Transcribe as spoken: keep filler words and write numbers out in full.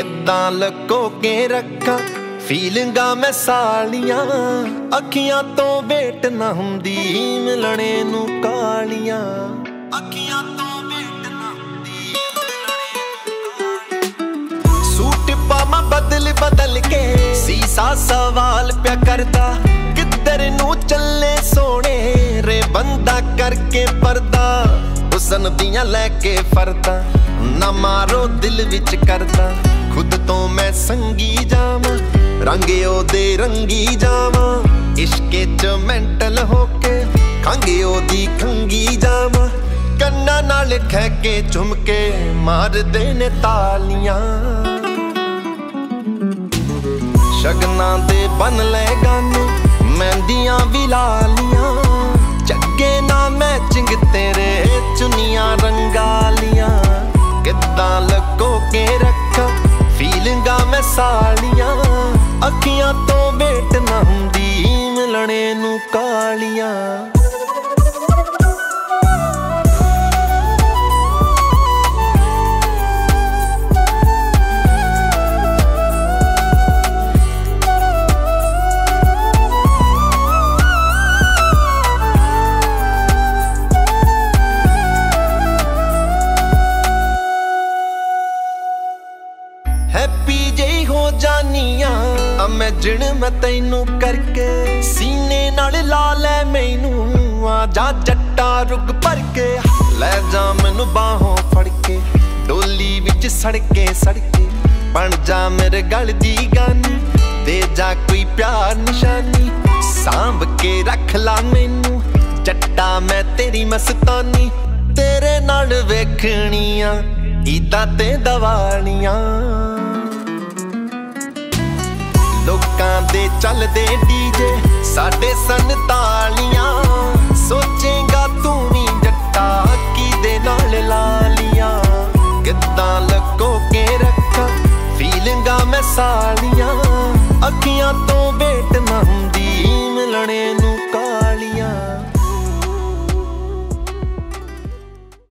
किद्दां लको के रखा फीलिंगा मैं सालियां अखियां तो वेट ना हुंदी मिलने नू कालियां अखियां तो वेट ना हुंदी सूट पामा बदल बदल के सीसा सवाल प्या करदा किधर नू चले सोने रे बंदा करके पर्दा हुसन दियां लैके फरदा ना मारो दिल विच करदा खुद तो मैं संगी जावां रंगे ओदे रंगी जावां इश्के च मेंटल होके खंगे ओदी खंगी जावां कन्ना नाल खै के झुमके मार दे ने तालियां शगना दे बन ले गाने मेहंदियां भी लालियां चगे ना मैचिंग तेरे चुनियां रंगालियां किद्दां लको के रखा फीलिंगा मैं सालियां अखियां तो वेट ना हुंदी मिलने नू कालियां हैप्पी जई हो जानिया इमेजिन मैं तैनू करके सीने नाल ला लै मैनू आ जा जट्टा रुग भर के लै जा मैनू बाहों फड़ के डोली विच सड़के सड़के बन जा मेरे गल दी गानी दे जा कोई प्यार निशानी सांभ के रख ला मैनू जट्टा मैं तेरी मस्तानी तेरे नाल वेखणियां ईदां ते दवालियां लोकां दे चलदे डीजे साडे सन तालियां सोचेगा तू भी जट्टा किदे नाल लालियां किद्दां लको के रखा फीलिंगा मैं सालियां अखियां तो वेट ना हुंदी मिलने नू कालियां।